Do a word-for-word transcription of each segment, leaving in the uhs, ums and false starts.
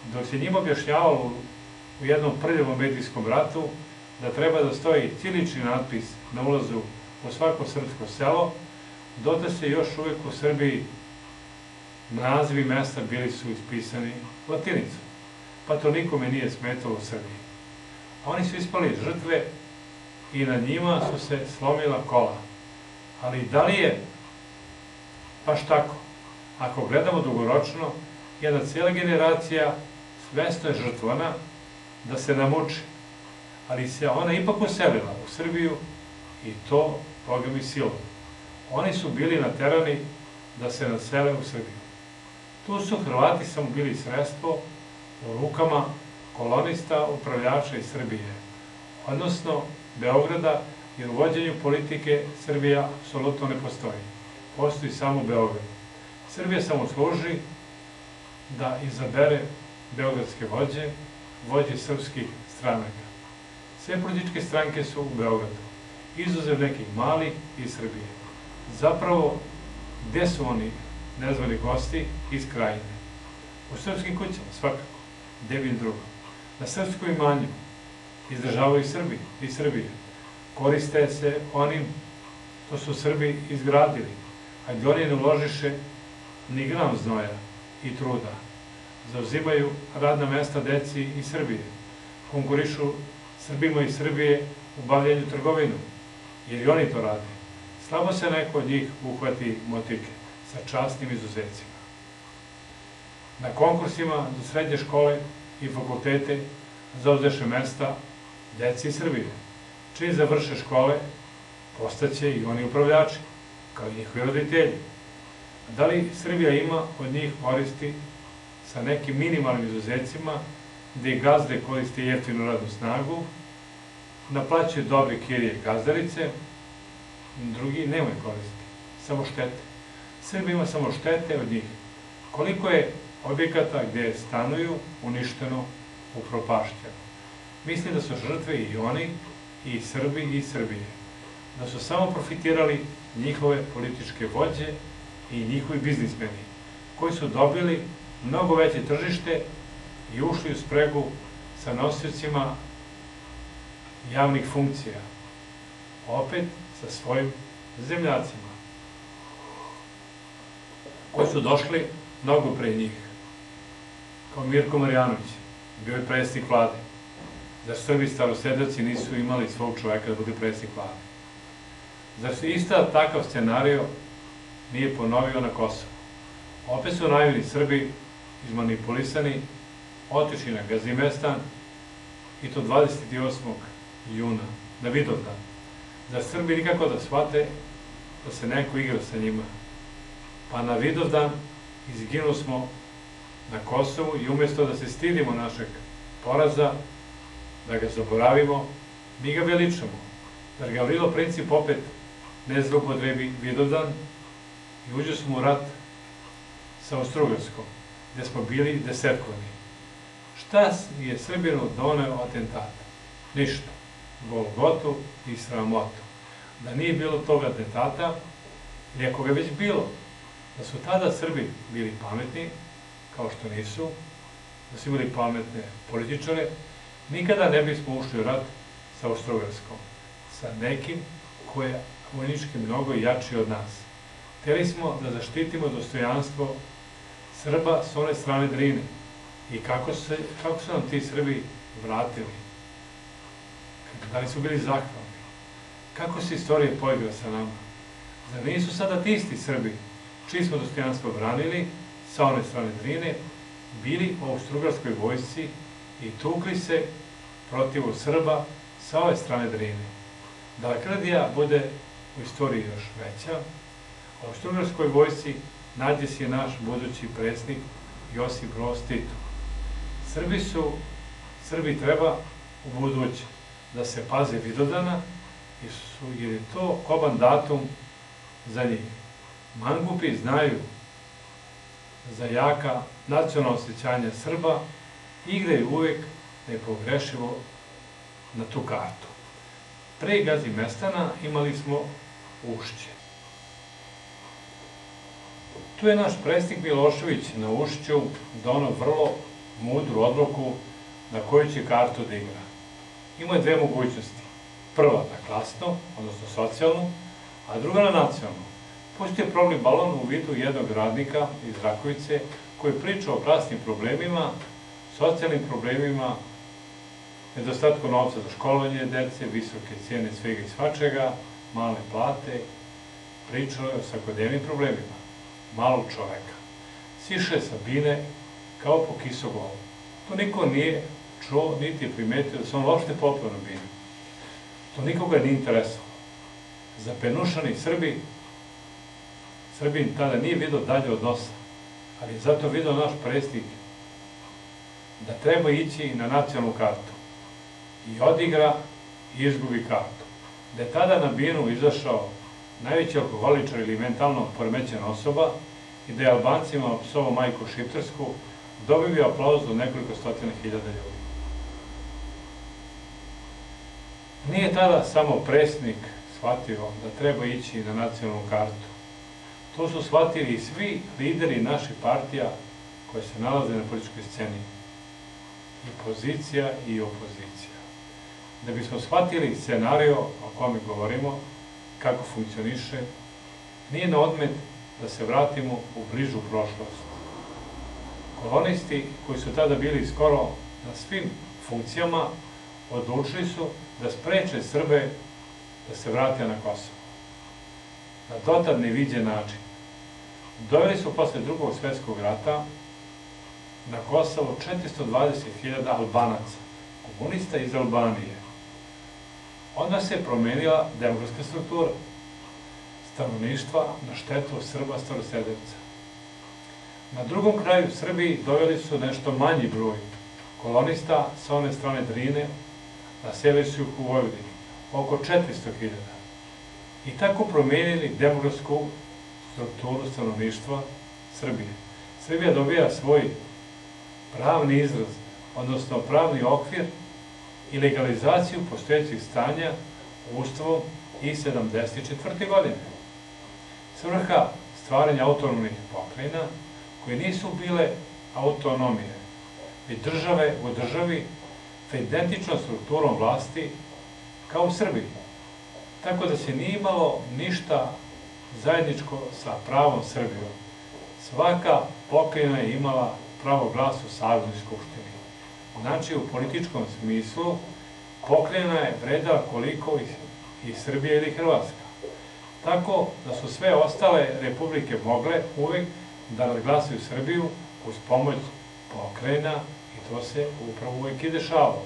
dok se njima objašnjavalo u jednom prljavom medijskom ratu da treba da stoji ćirilični natpis na ulazu u svako srpsko selo, dotle se još uvek u Srbiji nazivi mesta bili su ispisani latinicom, pa to nikome nije smetalo u Srbiji. Oni su ispali žrtve i na njima su se slomila kola. Ali da li je baš tako? Ako gledamo dugoročno, jedna cijela generacija svesno je žrtvana da se namuči, ali se ona ipak uselila u Srbiju i to, Boga mi, silom. Oni su bili naterani da se nasele u Srbiju. Tu su Hrvati samo bili sredstvo u rukama kolonista, upravljača iz Srbije, odnosno Beograda, jer u vođenju politike Srbija apsolutno ne postoji. Postoji samo Beograd. Srbija samo služi da izabere beogradske vođe, vođe srpskih stranaka. Sve političke stranke su u Beogradu, izuzev nekih malih iz Srbije. Zapravo, gde su oni nezvani gosti? Iz Krajine. U srpskim kućama, svakako, gde bi drugo. Na srpskom imanju izdržavaju Srbi i Srbije. Koriste se onim što su Srbi izgradili, a gde oni ne uložiše ni gram znoja i truda. Zauzimaju radna mesta deci iz Srbije. Konkurišu Srbima iz Srbije u bavljanju trgovinom, jer i oni to rade. Slabo se neko od njih uhvati motike, sa časnim izuzecima. Na konkursima za srednje škole i fakultete zauzeše mesta deci iz Srbije. Čim završe škole, postaće i oni upravljači, kao i njihovi roditelji. Da li Srbija ima od njih koristi sa nekim minimalnim izuzecima, gde gazde koriste jeftinu radnu snagu, naplaćuju dobre kirije i gazdarice, drugi nemaju koristi, samo štete. Srbija ima samo štete od njih. Koliko je objekata gde stanuju uništeno, upropašćeno. Mislim da su žrtve i oni, i Srbi, i Srbije. Da su samo profitirali njihove političke vođe i njihovi biznismeni, koji su dobili mnogo veće tržište i ušli u spregu sa nosiocima javnih funkcija, opet sa svojim zemljacima, koji su došli mnogo pre njih, kao Mirko Marjanović, bio je predsjednik vlade. Zar Srbi starosedaci nisu imali svog čoveka da bude predsjednik vlade? Zar se ista takav scenario nije ponovio na Kosovu? Opet su naivni Srbi izmanipulisani, otišli na Gazimestan, i to dvadeset osmog juna, na Vidovdan. Zar Srbi nikako da shvate da se neko igra sa njima? Pa na Vidovdan izginu smo na Kosovu i umjesto da se stidimo našeg poraza, da ga zaboravimo, mi ga veličamo. Zar Gavrilo Princip opet ne zloupotrebi Vidovdan i uđe smo u rat sa Austrougarskom, gde smo bili desetkovani. Šta je Srbinu doneo atentata? Ništa. Golgotu i sramotu. Da nije bilo tog atentata, ili ako ga već bilo, da su tada Srbi bili pametni, kao što nisu, da su imali pametne političare, nikada ne bismo ušli u rat sa Austrougarskom, sa nekim ko je vojnički mnogo jači od nas. Hteli smo da zaštitimo dostojanstvo Srba s one strane Drine. I kako su nam ti Srbi vratili? Da li su bili zahvalni? Kako se istorija poigra sa nama? Zar nisu sada ti isti Srbi, čiji smo dostojanstvo branili, sa one strane Drine, bili u Austrougarskoj vojsci i tukli se protiv Srba sa ove strane Drine? Da lakrdija bude u istoriji još veća, u Austrougarskoj vojsci nađe se naš budući predsjednik Josip Broz Tito. Srbi su, Srbi treba u buduće da se paze Vidovdana, jer je to koban datum za njih. Mangupi znaju za jaka nacionalna osjećanja Srba, igraju uvek nepogrešivo na tu kartu. Pre Gazimestana imali smo Ušće. Tu je naš predsjednik Milošević na Ušću donao vrlo mudru odluku na koju će kartu da igra. Ima je dve mogućnosti. Prva na klasnu, odnosno socijalnu, a druga na nacionalnu. Pustio je probni balon u vidu jednog radnika iz Rakovice koji priča o klasnim problemima, socijalnim problemima, nedostatku novca za školovanje dece, visoke cijene svega i svačega, male plate, pričao je o svakodnevnim problemima malog čoveka. Siše sa bine kao po kisogolu. To niko nije čuo, niti je primetio da se on uopšte popeo na binu. To nikoga nije interesovalo. Zapenušani Srbi, Srbin tada nije vidio dalje od nosa, ali je zato vidio naš predsjednik da treba ići na nacionalnu kartu. I odigra i izgubi kartu. Da je tada na binu izašao najveći alkoholičar ili mentalno poremećena osoba i da je Albancima psovao majku šiptarsku, dobio aplauz od nekoliko stotina hiljada ljudi. Nije tada samo predsjednik shvatio da treba ići na nacionalnu kartu. To su shvatili i svi lideri naših partija koje se nalaze na političkoj sceni. I pozicija i opozicija. Da bismo shvatili scenario o kome govorimo, kako funkcioniše, nije na odmet da se vratimo u bližu prošlost. Kolonisti koji su tada bili skoro na svim funkcijama odlučili su da spreče Srbe da se vrate na Kosovo. Na dotad neviđen način. Doveli su posle drugog svjetskog rata na Kosovo četiristo dvadeset hiljada Albanaca, komunista iz Albanije. Onda se promenila demografska struktura stanovništva na štetu Srba starosedeoca. Na drugom kraju Srbiji doveli su nešto manji broj kolonista sa one strane Drine, naselili su ih u Vojvodini, oko četiristo hiljada. I tako promenili demografsku strukturu stanovništva Srbije. Srbija dobija svoj pravni izraz, odnosno pravni okvir i legalizaciju postojećih stanja Ustavom iz sedamdeset četvrte godine. Svrha stvaranja autonomnih pokrajina, koje nisu bile autonomije, već države u državi sa identičnom strukturom vlasti kao u Srbiji. Tako da se nije imalo ništa zajedničko sa pravom Srbijom. Svaka pokrajina je imala pravo glasa u Saveznoj skupštini. Znači, u političkom smislu, pokrajina je vredala koliko i Srbija ili Hrvatska. Tako da su sve ostale republike mogle uvek da nadglasaju Srbiju uz pomoć pokrajina i to se upravo uvek i dešavalo.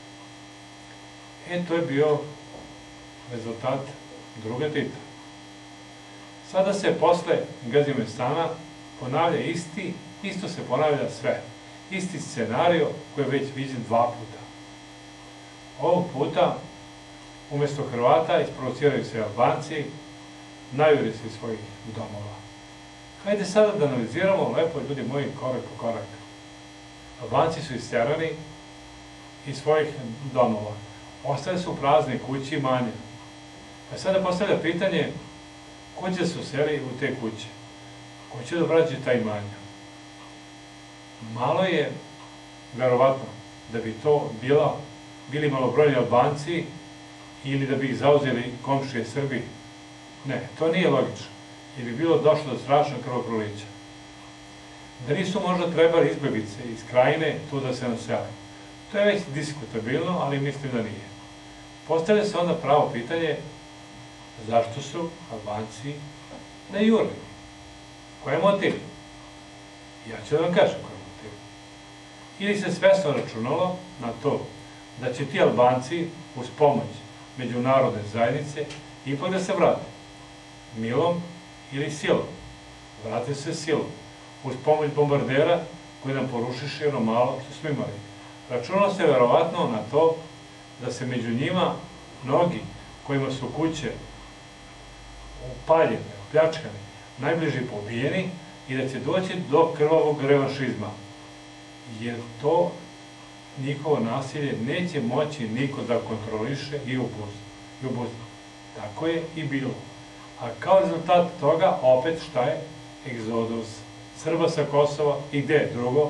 E, to je bio rezultat druga Tita. Sada se posle Gazimestana ponavlja isti, isto se ponavlja sve. Isti scenario koji je već viđen dva puta. Ovog puta, umjesto Hrvata, isprovociraju se Albanci, najure se iz svojih domova. Hajde sada da analiziramo lepo, ljudi moji, korak po korak. Albanci su isterani iz svojih domova. Ostale su prazne kuće i manje. Pa sada postavlja pitanje, ko će se useli u te kuće? Ko će da vraća ta imanja? Malo je, verovatno, da bi to bila, bili malobrojni Albanci ili da bi ih zauzeli komšije Srbi. Ne, to nije logično, jer bi bilo došlo do strašnog krvoprolića. Da nisu možda trebali izbeglice iz Krajine tu da se nasele. To je već diskutabilno, ali mislim da nije. Postavlja se onda pravo pitanje zašto su Albanci najurili. Koji je motiv? Ja ću da vam kažem koji je motiv. Ili se svesno računalo na to da će ti Albanci uz pomoć međunarodne zajednice ipak da se vrate. Milom ili silom. Vrate se silom. Uz pomoć bombardera koji nam porušiše ono malo što smo imali. Računalo se verovatno na to da se među njima mnogi kojima su kuće upaljene, opljačkane, najbliži pobijeni i da će doći do krvavog revanšizma. Jer to njihovo nasilje neće moći niko da kontroliše i obuzi. Tako je i bilo. A kao rezultat toga, opet šta je? Egzodus Srba sa Kosova i gde drugo?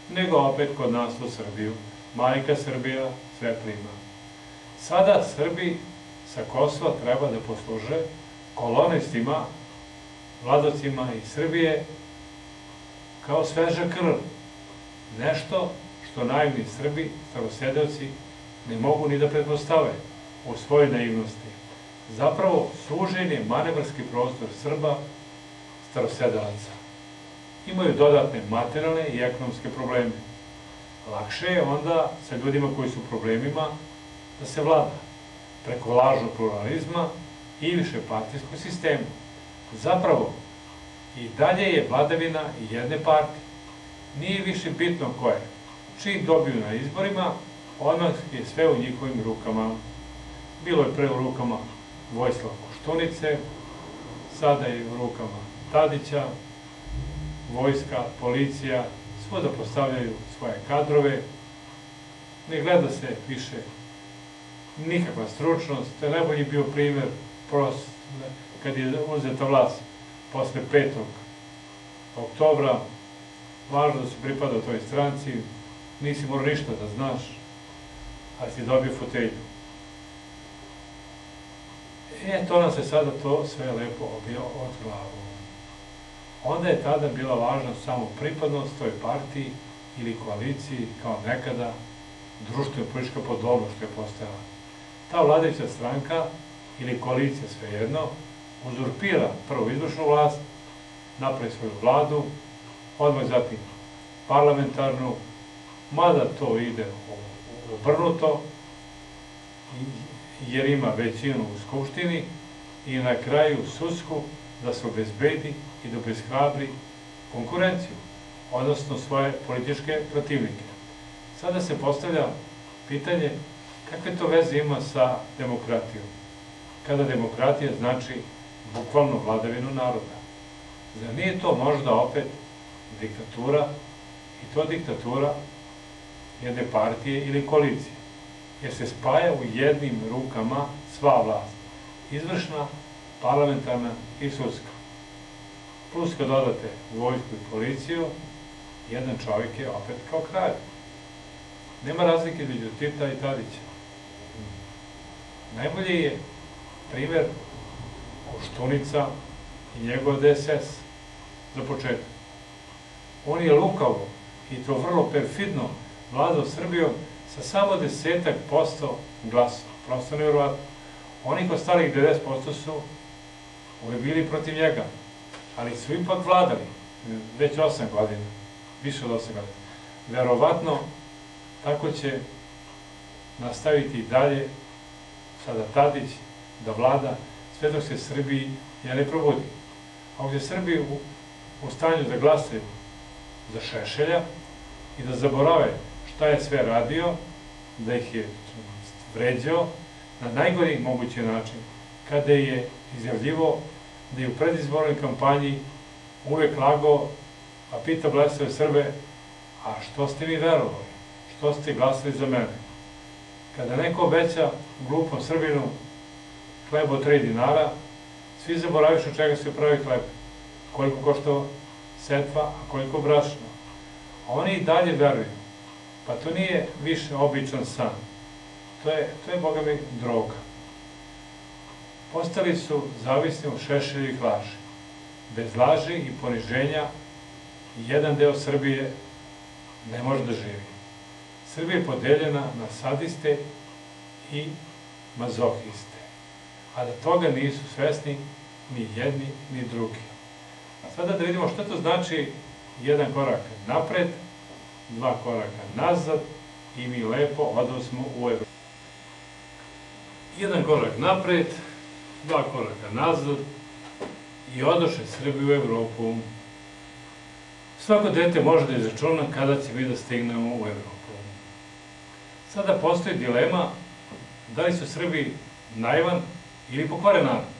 nego opet kod nas u Srbiju. Majka Srbija sve prima. Sada Srbi sa Kosova treba da posluže kolonistima, vladocima iz Srbije kao sveža krv. Nešto što naivni Srbi, starosedeoci, ne mogu ni da pretpostave u svojoj naivnosti. Zapravo, sužen je manevarski prostor Srba, starosedelaca. Imaju dodatne materijalne i ekonomske probleme. Lakše je onda sa ljudima koji su u problemima da se vlada preko lažnog pluralizma i višepartijskog sistema. Zapravo, i dalje je vladavina jedne partije. Nije više bitno ko je. Čim dobiju na izborima, odmah je sve u njihovim rukama. Bilo je pre u rukama Vojislava Koštunice, sada je u rukama Tadića, vojska, policija, svuda postavljaju svoje kadrove, ne gleda se više nikakva stručnost. To je najbolji bio primjer kad je uzeta vlast posle petog oktobra. Važno da si pripadao toj stranci, nisi morao ništa da znaš, ali si dobio fotelju. E, to nam se sada to sve lepo obio od glavu. Onda je tada bila važna samo pripadnost toj partiji ili koaliciji, kao nekada društveno politička podobnost što je postojala. Ta vladajuća stranka ili koalicija, svejedno, uzurpira prvu izvršnu vlast, napravi svoju vladu, odmah zatim parlamentarnu, mada to ide obrnuto, jer ima većinu u Skupštini, i na kraju sudsku da se obezbedi i da obeshrabri konkurenciju, odnosno svoje političke protivnike. Sada se postavlja pitanje kakve to veze ima sa demokratijom, kada demokratija znači bukvalno vladavinu naroda. Zar nije to možda opet diktatura, i to diktatura jedne partije ili koalicije, jer se spaja u jednim rukama sva vlast, izvršna, parlamentarna i sudska. Plus kad dodate vojsku i policiju, jedan čovjek je opet kao kralj. Nema razlike između Tita i Tadića. Najbolji je primer Koštunica i njegov D S S za početak. On je lukavo i to vrlo perfidno vladao Srbijom sa samo desetak posto glasova. Prosto nevjerovatno. Onih ostalih devedeset posto su uvijek bili protiv njega, ali su ipak vladali već osam godina, više od osam godina. Verovatno tako će nastaviti i dalje sada Tadić da vlada sve dok se Srbiji ne probudi. A ovdje Srbiji u stanju da glasaju za Šešelja i da zaborave šta je sve radio, da ih je vređao na najgori mogući način, kada je izjavljivo da je u predizbornoj kampanji uvek lagao, a pita blesave Srbe, a što ste mi verovali, što ste glasali za mene? Kada neko obeća glupom Srbinu hleb od tri dinara, svi zaboraviš od čega se pravi hleb, koliko košta setva, a koliko brašno. A oni i dalje veruju. Pa to nije više običan san. To je, to je, boga mi, droga. Postali su zavisni od Šešeljevih laži. Bez laži i poniženja jedan deo Srbije ne može da živi. Srbija je podeljena na sadiste i mazohiste, a da toga nisu svesni ni jedni ni drugi. Sada da vidimo što to znači jedan korak napred, dva koraka nazad i mi lepo odosmo u Evropu. Jedan korak napred, dva koraka nazad i odoše Srbiju u Evropu. Svako dete može da izračuna kada će mi da stignemo u Evropu. Sada postoji dilema da li su Srbi naivan ili pokvaren narod.